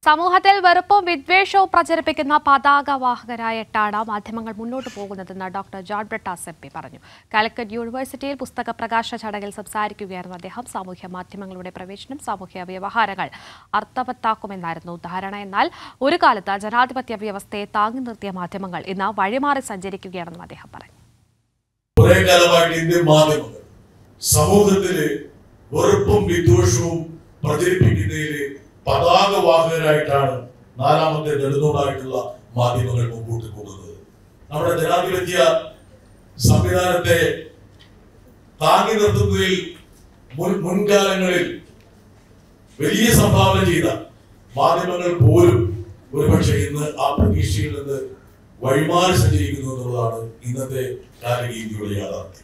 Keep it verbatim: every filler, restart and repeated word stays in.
സമൂഹത്തിൽ വെറുപ്പും വിദ്വേഷവും പ്രചരിപ്പിക്കുന്ന പതാകവാഹകരായിട്ടാണ് മാധ്യമങ്ങൾ മുന്നോട്ട് പോകുന്നതെന്ന് doctor John Brittas M P പറഞ്ഞു. കാലിക്കറ്റ് യൂണിവേഴ്സിറ്റിയിൽ പുസ്തക പ്രകാശന ചടങ്ങിൽ സംസാരിക്കുകയായിരുന്നു അദ്ദേഹം. സാമൂഹ്യ മാധ്യമങ്ങളുടെ പ്രവേശനം സാമൂഹ്യ വ്യവഹാരങ്ങൾ അർത്ഥവത്താക്കുമെന്നായിരുന്നു ധാരണ. എന്നാൽ ഒരു കാലത്ത് ജനാധിപത്യ വ്യവസ്ഥയെ താങ്ങി നിർത്തിയ മാധ്യമങ്ങൾ ഇന്ന് വഴിമാറി സഞ്ചരിക്കുകയാണെന്നും അദ്ദേഹം പറഞ്ഞു. കുറെ കാലമായിട്ട് ഇന്ത്യൻ മാധ്യമങ്ങൾ സമൂഹത്തില് വെറുപ്പും വിദ്വേഷവും പ്രചരിപ്പിക്കുന്നതിൽ പതാകവാഹകരായിട്ടാണ് നാലാമത്തെ നെടുന്നൂടായിട്ടുള്ള മാധ്യമങ്ങൾ മുമ്പോട്ട് പോകുന്നത്. നമ്മുടെ ജനാധിപത്യ സംവിധാനത്തെ താങ്ങി നിർത്തുന്നതിൽ മുൻ മുൻകാലങ്ങളിൽ വലിയ സംഭാവന ചെയ്ത മാധ്യമങ്ങൾ പോലും ഒരുപക്ഷെ ഇന്ന് ആ പ്രതീക്ഷയിൽ നിന്ന് വഴിമാറി സഞ്ചരിക്കുന്നു എന്നുള്ളതാണ് ഇന്നത്തെ കാലഗീതിയുടെ യാഥാർത്ഥ്യം.